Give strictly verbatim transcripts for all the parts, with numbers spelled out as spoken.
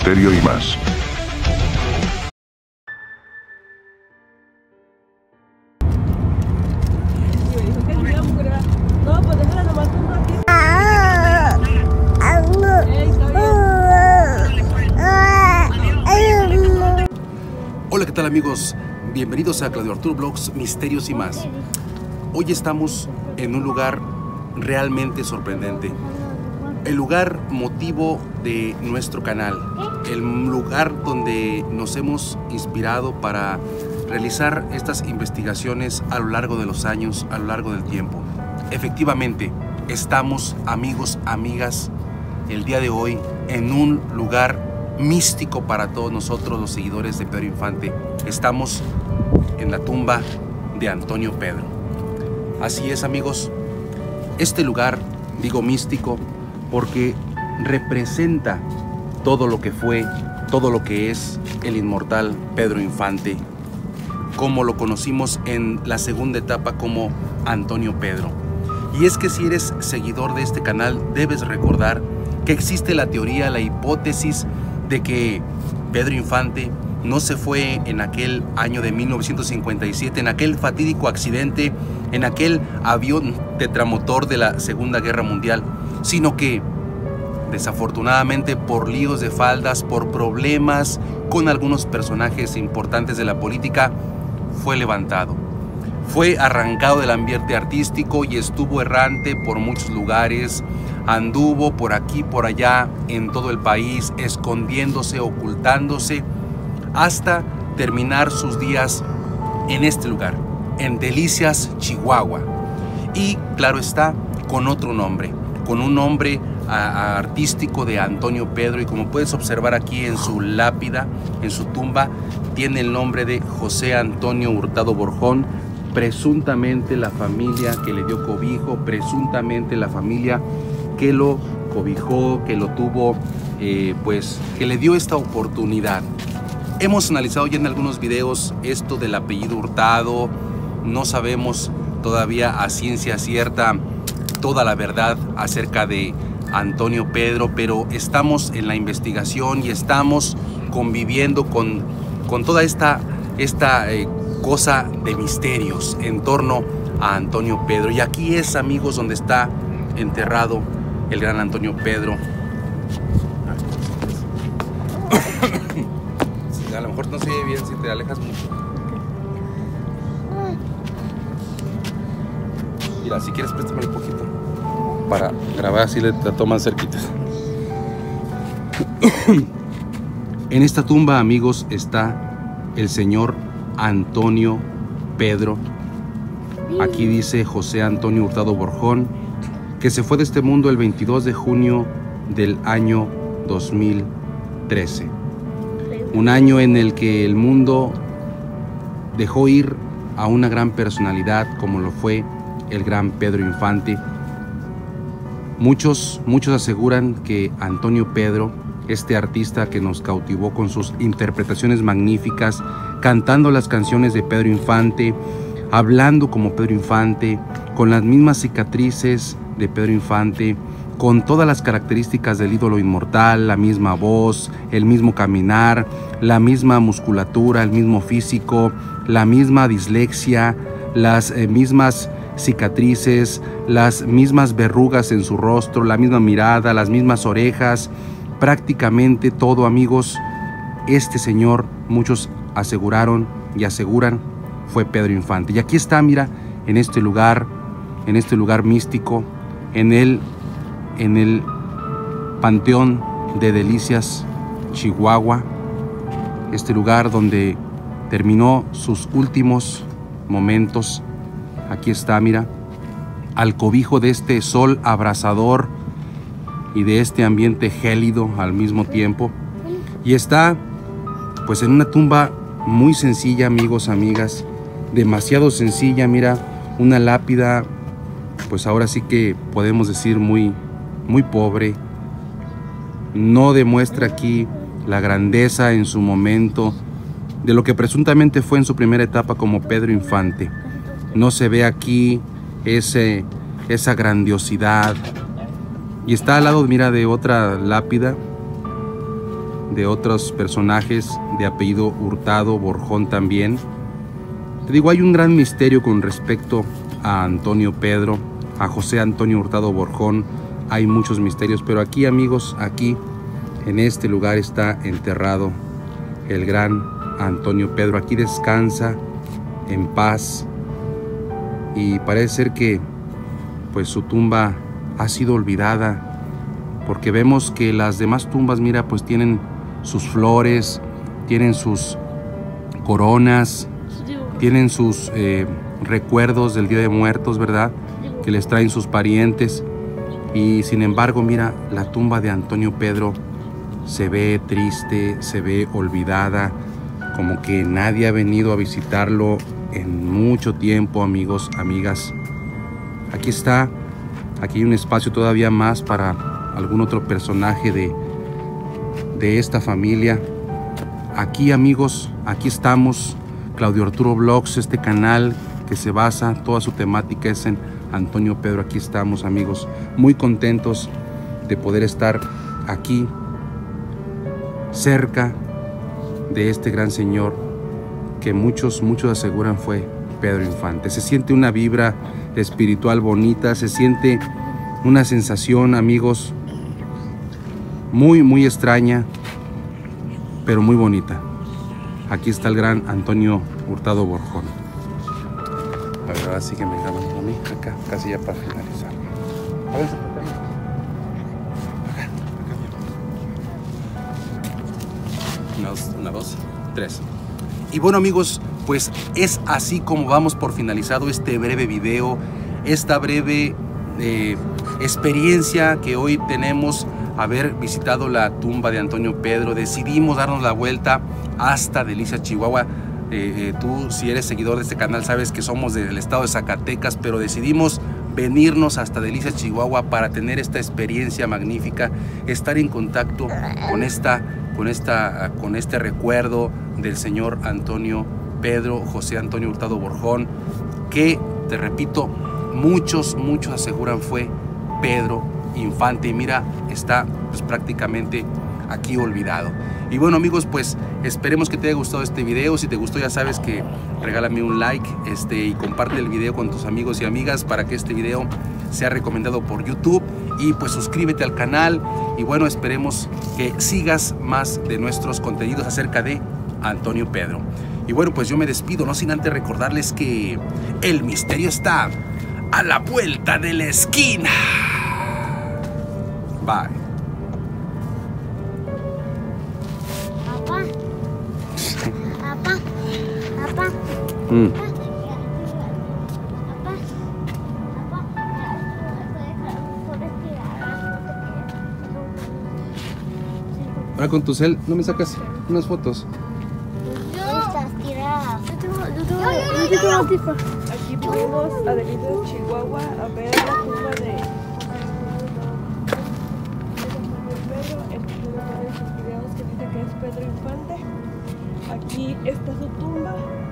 misterio y más. Hola, ¿qué tal amigos? Bienvenidos a Claudio Arturo Vlogs, Misterios y más. Hoy estamos en un lugar realmente sorprendente. El lugar motivo de nuestro canal. El lugar donde nos hemos inspirado para realizar estas investigaciones a lo largo de los años, a lo largo del tiempo. Efectivamente, estamos, amigos, amigas, el día de hoy en un lugar místico para todos nosotros los seguidores de Pedro Infante. Estamos en la tumba de Antonio Pedro. Así es, amigos, este lugar, digo místico, porque representa todo lo que fue, todo lo que es el inmortal Pedro Infante, como lo conocimos en la segunda etapa como Antonio Pedro. Y es que si eres seguidor de este canal, debes recordar que existe la teoría, la hipótesis de que Pedro Infante no se fue en aquel año de mil novecientos cincuenta y siete, en aquel fatídico accidente, en aquel avión tetramotor de la Segunda Guerra Mundial, sino que desafortunadamente por líos de faldas, por problemas con algunos personajes importantes de la política, fue levantado. Fue arrancado del ambiente artístico y estuvo errante por muchos lugares. Anduvo por aquí, por allá, en todo el país, escondiéndose, ocultándose, hasta terminar sus días en este lugar, en Delicias, Chihuahua. Y claro está, con otro nombre, con un nombre a, a artístico de Antonio Pedro. Y como puedes observar aquí en su lápida, en su tumba, tiene el nombre de José Antonio Hurtado Borjón. Presuntamente la familia que le dio cobijo, presuntamente la familia que lo cobijó, que lo tuvo, eh, pues que le dio esta oportunidad. Hemos analizado ya en algunos videos esto del apellido Hurtado. No sabemos todavía a ciencia cierta toda la verdad acerca de Antonio Pedro, pero estamos en la investigación y estamos conviviendo con, con toda esta, esta eh, cosa de misterios en torno a Antonio Pedro. Y aquí es, amigos, donde está enterrado el gran Antonio Pedro. A lo mejor no se ve bien si te alejas mucho. Mira, si quieres préstame un poquito para grabar, así le la toman cerquitas. En esta tumba, amigos, está el señor Antonio Pedro. Aquí dice José Antonio Hurtado Borjón, que se fue de este mundo el veintidós de junio del año dos mil trece. Un año en el que el mundo dejó ir a una gran personalidad como lo fue el gran Pedro Infante. Muchos, muchos aseguran que Antonio Pedro, este artista que nos cautivó con sus interpretaciones magníficas, cantando las canciones de Pedro Infante, hablando como Pedro Infante, con las mismas cicatrices de Pedro Infante, con todas las características del ídolo inmortal, la misma voz, el mismo caminar, la misma musculatura, el mismo físico, la misma dislexia, las eh, mismas cicatrices, las mismas verrugas en su rostro, la misma mirada, las mismas orejas, prácticamente todo, amigos. Este señor, muchos aseguraron y aseguran, fue Pedro Infante. Y aquí está, mira, en este lugar, en este lugar místico, en el, en el Panteón de Delicias, Chihuahua, este lugar donde terminó sus últimos momentos. Aquí está, mira, al cobijo de este sol abrasador y de este ambiente gélido al mismo tiempo. Y está, pues, en una tumba muy sencilla, amigos, amigas, demasiado sencilla. Mira, una lápida, pues ahora sí que podemos decir muy, muy pobre. No demuestra aquí la grandeza en su momento de lo que presuntamente fue en su primera etapa como Pedro Infante. No se ve aquí ese, esa grandiosidad. Y está al lado, mira, de otra lápida de otros personajes de apellido Hurtado, Borjón también. Te digo, hay un gran misterio con respecto a Antonio Pedro, a José Antonio Hurtado Borjón. Hay muchos misterios, pero aquí, amigos, aquí en este lugar está enterrado el gran Antonio Pedro. Aquí descansa en paz y parece ser que pues su tumba ha sido olvidada, porque vemos que las demás tumbas, mira, pues tienen sus flores, tienen sus coronas, tienen sus eh, recuerdos del Día de Muertos, ¿verdad?, que les traen sus parientes. Y sin embargo, mira, la tumba de Antonio Pedro se ve triste, se ve olvidada, como que nadie ha venido a visitarlo en mucho tiempo, amigos, amigas. Aquí está, aquí hay un espacio todavía más para algún otro personaje de, de esta familia. Aquí, amigos, aquí estamos, Claudio Arturo Vlogs, este canal que se basa, toda su temática es en Antonio Pedro. Aquí estamos, amigos, muy contentos de poder estar aquí, cerca de este gran señor que muchos, muchos aseguran fue Pedro Infante. Se siente una vibra espiritual bonita, se siente una sensación, amigos, muy, muy extraña, pero muy bonita. Aquí está el gran Antonio Hurtado Borjón. La verdad, sí que me grabando a mí, acá, casi ya para finalizar. A ver, acá, acá. Una, dos, una, dos, tres. Y bueno, amigos, pues es así como vamos por finalizado este breve video, esta breve eh, experiencia que hoy tenemos, haber visitado la tumba de Antonio Pedro. Decidimos darnos la vuelta hasta Delicias, Chihuahua. Eh, eh, tú, si eres seguidor de este canal, sabes que somos del estado de Zacatecas, pero decidimos venirnos hasta Delicias, Chihuahua, para tener esta experiencia magnífica, estar en contacto con esta, con esta, con este recuerdo del señor Antonio Pedro, José Antonio Hurtado Borjón, que, te repito, muchos, muchos aseguran fue Pedro Infante. Y mira, está pues prácticamente aquí olvidado. Y bueno, amigos, pues esperemos que te haya gustado este video. Si te gustó, ya sabes que regálame un like este, y comparte el video con tus amigos y amigas para que este video sea recomendado por YouTube. Y pues suscríbete al canal. Y bueno, esperemos que sigas más de nuestros contenidos acerca de Antonio Pedro. Y bueno, pues yo me despido, no sin antes recordarles que el misterio está a la vuelta de la esquina. Bye. Papá. Papá. Papá. Mm. Papá. Ahora con tu cel, ¿no me sacas unas fotos? Estas tiradas. Yo tengo, yo tengo, Yo tengo antifaz. Aquí venimos a Delicias, Chihuahua, a ver la tumba de Pedro, el que de varios videos que dice que es Pedro Infante. Aquí está su tumba.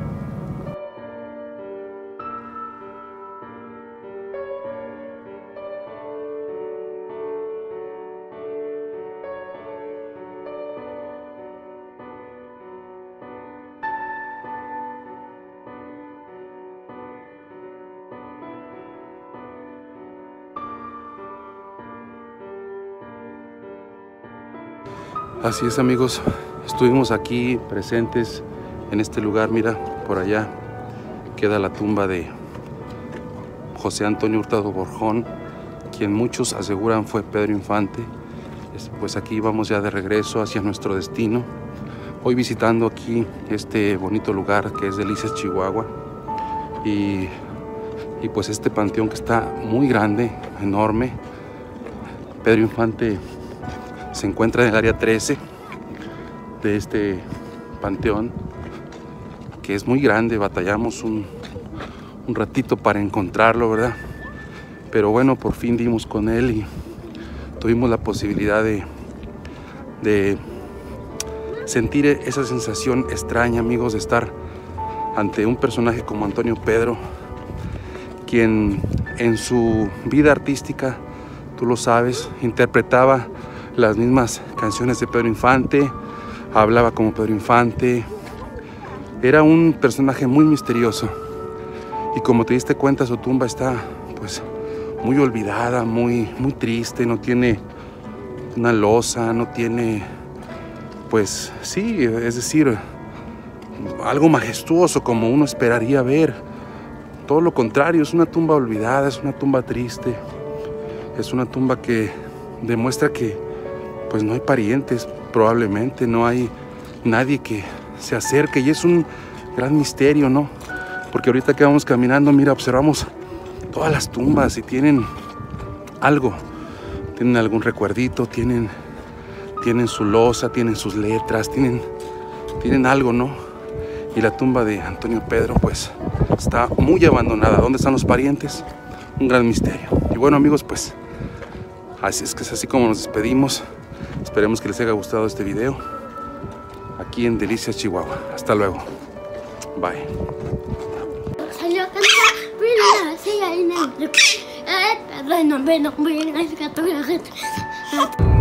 Así es, amigos, estuvimos aquí presentes en este lugar. Mira, por allá queda la tumba de José Antonio Hurtado Borjón, quien muchos aseguran fue Pedro Infante. Pues aquí vamos ya de regreso hacia nuestro destino, hoy visitando aquí este bonito lugar que es Delicias, Chihuahua. Y, y pues este panteón que está muy grande, enorme. Pedro Infante se encuentra en el área trece de este panteón, que es muy grande. Batallamos un, un ratito para encontrarlo, ¿verdad? Pero bueno, por fin dimos con él y tuvimos la posibilidad de, de sentir esa sensación extraña, amigos, de estar ante un personaje como Antonio Pedro, quien en su vida artística, tú lo sabes, interpretaba las mismas canciones de Pedro Infante, hablaba como Pedro Infante. Era un personaje muy misterioso. Y como te diste cuenta, su tumba está pues muy olvidada, muy, muy triste. No tiene una losa, no tiene, pues sí, es decir, algo majestuoso como uno esperaría ver. Todo lo contrario, es una tumba olvidada, es una tumba triste. Es una tumba que demuestra que pues no hay parientes, probablemente no hay nadie que se acerque, y es un gran misterio, ¿no? Porque ahorita que vamos caminando, mira, observamos todas las tumbas y tienen algo, tienen algún recuerdito, tienen, tienen su losa, tienen sus letras, tienen, tienen algo, ¿no? Y la tumba de Antonio Pedro pues está muy abandonada. ¿Dónde están los parientes? Un gran misterio. Y bueno, amigos, pues así es que es así como nos despedimos. Esperemos que les haya gustado este video aquí en Delicias, Chihuahua. Hasta luego. Bye. Salió a cantar, mira, sí, ahí no. Eh, perdón, no, no, no, no, no, no, no, no, no, no, no,